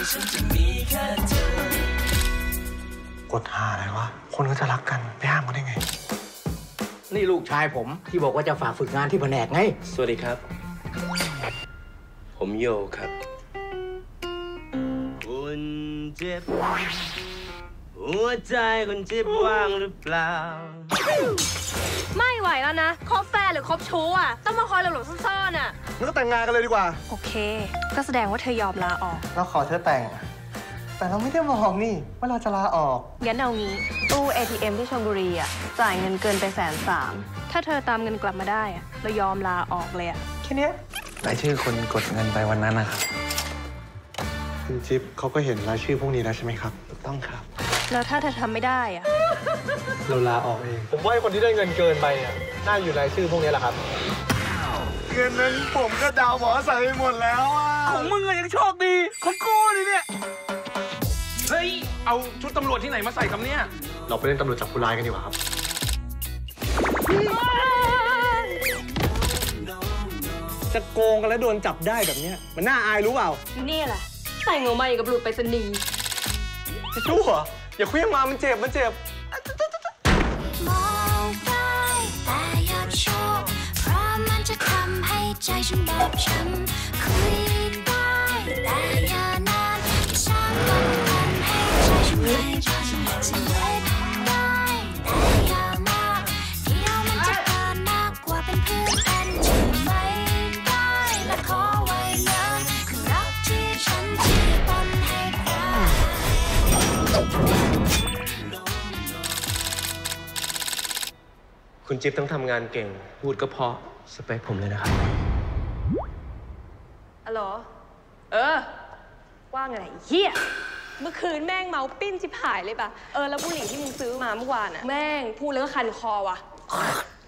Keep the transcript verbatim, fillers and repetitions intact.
กดหาอะไรวะคนก็จะรักกันไปห้ามกันได้ไงนี่ลูกชายผมที่บอกว่าจะฝากฝึกงานที่แผนกไงสวัสดีครับผมโยครับคุณเจ็บหัวใจคุณเจ็บว่างหรือเปล่าไม่ไหวแล้วนะคบแฟนหรือคบชู้อ่ะต้องมาคอยหลบๆซ่อนๆอ่ะงั้นก็แต่งงานกันเลยดีกว่าโอเคก็แสดงว่าเธอยอมลาออกเราขอเธอแต่งแต่เราไม่ได้บอกนี่ว่าเราจะลาออกงั้นเอางี้ตู้ เอ ที เอ็ม ที่ชลบุรีอ่ะจ่ายเงินเกินไปแสนสามถ้าเธอตามเงินกลับมาได้อ่ะเรายอมลาออกเลยอ่ะแค่นี้รายชื่อคนกดเงินไปวันนั้นนะครับคุณจิ๊บเขาก็เห็นรายชื่อพวกนี้แล้วใช่ไหมครับถูกต้องครับแล้วถ้าเธอทำไม่ได้อ่ะเราลาออกเองผมว่าคนที่ได้เงินเกินไปอ่ะน่าอยู่รายชื่อพวกนี้แหละครับเงินนั้นผมก็ดาวหมอใส่ไปหมดแล้วอ่ะของมึงอะยังโชคดีของกูนี่เนี่ยเฮ้ยเอาชุดตำรวจที่ไหนมาใส่คำเนี้ยเราไปเล่นตำรวจจับผู้ร้ายกันดีกว่าครับจะโกงกันแล้วโดนจับได้แบบนี้มันน่าอายรู้เปล่านี่แหละแต่งออกมาอย่างกับหลุดไปสนีจะชั่วอย่าเคลื่อนมามันเจ็บมันเจ็บมองได้แต่อยากโชว์เพราะมันจะทำให้ใจฉันแบบฉันคุยได้แต่อย่านานฉันต้องทำให้ใจฉันไม่ฉันเล็กได้แต่อย่ามากเดี๋ยวมันจะเกินมากกว่าเป็นเพื่อนกันฉันไม่ได้และขอไว้นะคือรักที่ฉันที่ต้องให้ใครคุณจิ๊บต้องทำงานเก่งพูดก็เพราะสเปคผมเลยนะครับอ๋อเหรอเออว่าไงเฮียเมื่อคืนแม่งเมาปิ้นชิบหายเลยป่ะเออแล้วบุหรี่ที่มึงซื้อมาเมื่อวานอะแม่งพูดแล้วก็คันคอว่ะ